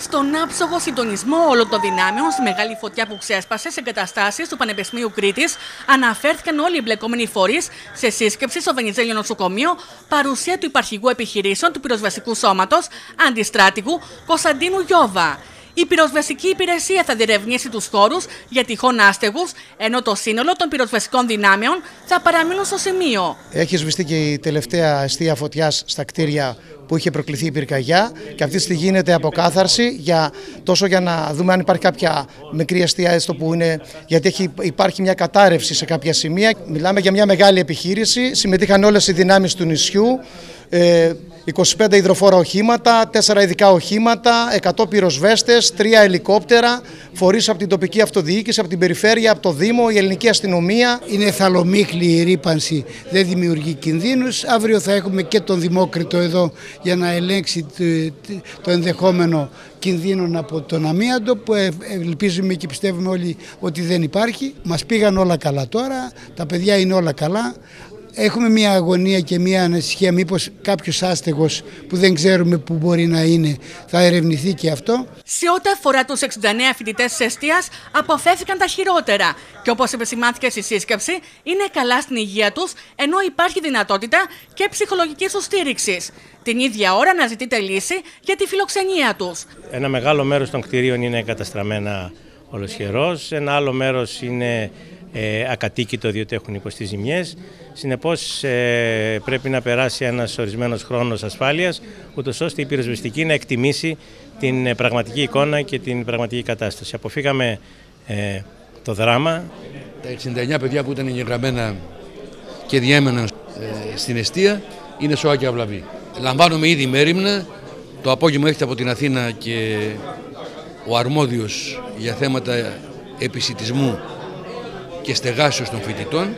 Στον άψογο συντονισμό όλων των δυνάμεων στη μεγάλη φωτιά που ξέσπασε σε εγκαταστάσεις του Πανεπιστημίου Κρήτης, αναφέρθηκαν όλοι οι εμπλεκόμενοι φορείς σε σύσκεψη στο Βενιζέλιο Νοσοκομείο, παρουσία του Υπαρχηγού Επιχειρήσεων του Πυροσβεστικού Σώματος Αντιστράτηγου Κωνσταντίνου Γιώβα. Η πυροσβεστική υπηρεσία θα διερευνήσει τους χώρους για τυχόν άστεγους, ενώ το σύνολο των πυροσβεστικών δυνάμεων θα παραμείνουν στο σημείο. Έχει σβηστεί και η τελευταία εστία φωτιάς στα κτίρια που είχε προκληθεί η πυρκαγιά και αυτή τη στιγμή γίνεται αποκάθαρση τόσο για να δούμε αν υπάρχει κάποια μικρή εστία έστω που είναι, γιατί υπάρχει μια κατάρρευση σε κάποια σημεία. Μιλάμε για μια μεγάλη επιχείρηση, συμμετείχαν όλες οι δυνάμεις του νησιού, 25 υδροφόρα οχήματα, 4 ειδικά οχήματα, 100 πυροσβέστες, 3 ελικόπτερα, φορείς από την τοπική αυτοδιοίκηση, από την περιφέρεια, από το Δήμο, η ελληνική αστυνομία. Είναι θαλομύχλη η ρύπανση, δεν δημιουργεί κινδύνους. Αύριο θα έχουμε και τον Δημόκριτο εδώ για να ελέγξει το ενδεχόμενο κινδύνων από τον αμίαντο, που ελπίζουμε και πιστεύουμε όλοι ότι δεν υπάρχει. Μας πήγαν όλα καλά τώρα, τα παιδιά είναι όλα καλά. Έχουμε μια αγωνία και μια ανησυχία μήπως κάποιος άστεγος που δεν ξέρουμε που μπορεί να είναι θα ερευνηθεί και αυτό. Σε ό,τι αφορά τους 69 φοιτητές της εστίας, αποφεύθηκαν τα χειρότερα και όπως επισημάνθηκε στη σύσκεψη, είναι καλά στην υγεία τους, ενώ υπάρχει δυνατότητα και ψυχολογικής τους στήριξης. Την ίδια ώρα αναζητείται λύση για τη φιλοξενία τους. Ένα μεγάλο μέρος των κτηρίων είναι καταστραμμένα ολοσχερώς, ένα άλλο μέρος είναι ακατοίκητο διότι έχουν υποστεί ζημιές. Συνεπώς πρέπει να περάσει ένας ορισμένος χρόνος ασφάλειας, ούτως ώστε η πυροσβεστική να εκτιμήσει την πραγματική εικόνα και την πραγματική κατάσταση. Αποφύγαμε το δράμα. Τα 69 παιδιά που ήταν εγγεγραμμένα και διέμεναν στην εστία είναι σώα και αυλαβή. Λαμβάνουμε ήδη μέριμνα. Το απόγευμα έρχεται από την Αθήνα και ο αρμόδιος για θέματα επισιτισμού και στεγάσεως των φοιτητών,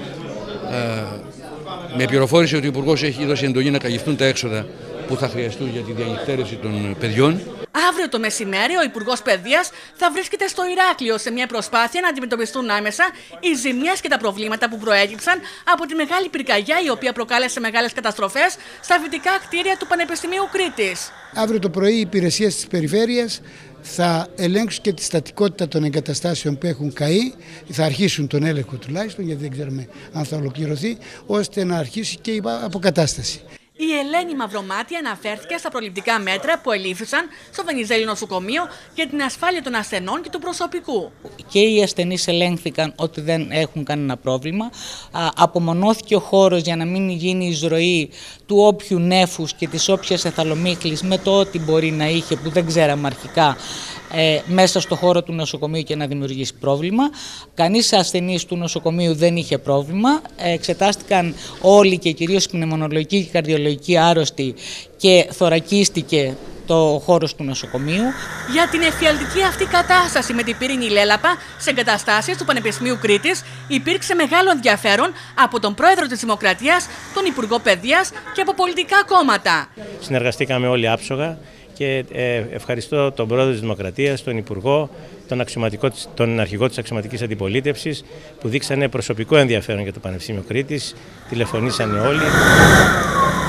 με πληροφόρηση ότι ο Υπουργός έχει δώσει εντολή να καλυφθούν τα έξοδα που θα χρειαστούν για τη διανυκτέρευση των παιδιών. Αύριο το μεσημέρι ο Υπουργός Παιδείας θα βρίσκεται στο Ηράκλειο σε μια προσπάθεια να αντιμετωπιστούν άμεσα οι ζημιές και τα προβλήματα που προέκυψαν από τη μεγάλη πυρκαγιά, η οποία προκάλεσε μεγάλες καταστροφές στα φυτικά κτίρια του Πανεπιστημίου Κρήτης. Αύριο το πρωί οι υπηρεσίες της περιφέρειας θα ελέγξουν και τη στατικότητα των εγκαταστάσεων που έχουν καεί, θα αρχίσουν τον έλεγχο τουλάχιστον, γιατί δεν ξέρουμε αν θα ολοκληρωθεί, ώστε να αρχίσει και η αποκατάσταση. Η Ελένη Μαυρομάτη αναφέρθηκε στα προληπτικά μέτρα που ελήφθησαν στο Βενιζέλιο Νοσοκομείο για την ασφάλεια των ασθενών και του προσωπικού. Και οι ασθενείς ελέγχθηκαν ότι δεν έχουν κανένα πρόβλημα. Απομονώθηκε ο χώρος για να μην γίνει η εισρωή του όποιου νέφους και της όποιας εθαλομύχλης με το ό,τι μπορεί να είχε, που δεν ξέραμε αρχικά, μέσα στο χώρο του νοσοκομείου και να δημιουργήσει πρόβλημα. Κανείς ασθενής του νοσοκομείου δεν είχε πρόβλημα. Εξετάστηκαν όλοι και κυρίως πνευμονολογικοί και καρδιολογικοί άρρωστοι και θωρακίστηκε το χώρος του νοσοκομείου. Για την εφιαλτική αυτή κατάσταση με την πύρινη λέλαπα σε εγκαταστάσεις του Πανεπιστημίου Κρήτης υπήρξε μεγάλο ενδιαφέρον από τον Πρόεδρο της Δημοκρατίας, τον Υπουργό Παιδείας και από πολιτικά κόμματα. Συνεργαστήκαμε όλοι άψογα και ευχαριστώ τον Πρόεδρο της Δημοκρατίας, τον Υπουργό, τον Αρχηγό της Αξιωματικής Αντιπολίτευσης που δείξανε προσωπικό ενδιαφέρον για το Πανεπιστήμιο Κρήτης, τηλεφωνήσανε όλοι.